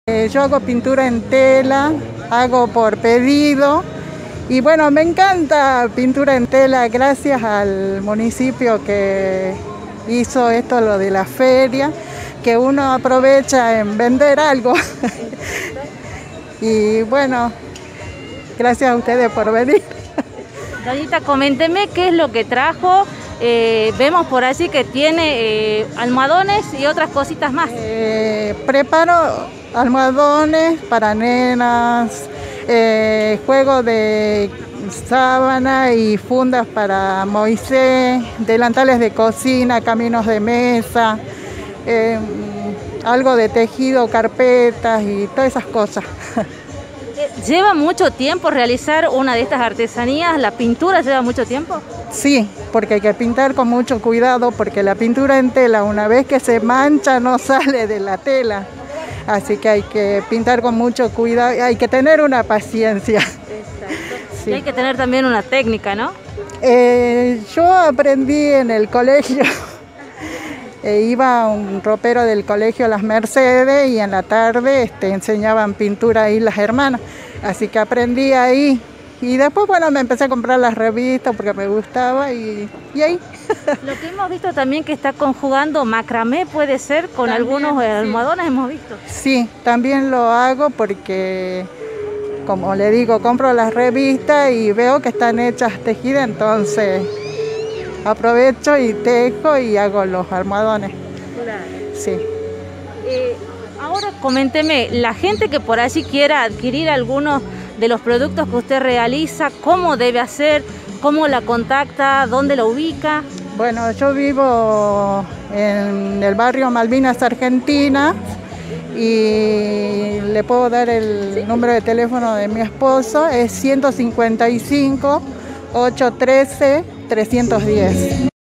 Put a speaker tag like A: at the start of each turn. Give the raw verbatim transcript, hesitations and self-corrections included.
A: Eh, yo hago pintura en tela, hago por pedido y bueno, me encanta pintura en tela gracias al municipio que hizo esto, lo de la feria, que uno aprovecha en vender algo. Y bueno, gracias a ustedes por venir.
B: Doñita, coménteme qué es lo que trajo. Eh, vemos por allí que tiene eh, almohadones y otras cositas más.
A: Eh, preparo almohadones para nenas, eh, juegos de sábana y fundas para Moisés, delantales de cocina, caminos de mesa, eh, algo de tejido, carpetas y todas esas cosas.
B: ¿Lleva mucho tiempo realizar una de estas artesanías? ¿La pintura lleva mucho tiempo?
A: Sí, porque hay que pintar con mucho cuidado, porque la pintura en tela, una vez que se mancha, no sale de la tela. Así que hay que pintar con mucho cuidado, hay que tener una paciencia.
B: Exacto.
A: Sí.
B: Y hay que tener también una técnica, ¿no?
A: Eh, yo aprendí en el colegio. E iba a un ropero del colegio Las Mercedes y en la tarde este, enseñaban pintura ahí las hermanas. Así que aprendí ahí. Y después, bueno, me empecé a comprar las revistas porque me gustaba y, y ahí.
B: Lo que hemos visto también que está conjugando macramé, puede ser, con también, algunos sí. almohadones hemos visto.
A: Sí, también lo hago porque, como le digo, compro las revistas y veo que están hechas tejidas, entonces aprovecho y tejo y hago los almohadones.
B: Claro.
A: Sí.
B: Eh, ahora coménteme, la gente que por allí quiera adquirir algunos de los productos que usted realiza, ¿cómo debe hacer? ¿Cómo la contacta? ¿Dónde la ubica?
A: Bueno, yo vivo en el barrio Malvinas Argentinas y le puedo dar el ¿Sí? número de teléfono de mi esposo, es ciento cincuenta y cinco, ochocientos trece, trescientos diez.